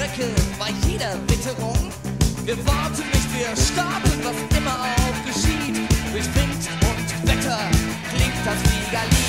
Strecke bei jeder Witterung. Wir warten nicht, wir starten, was immer auch geschieht. Durch Wind und Wetter klingt das Fliegerlied.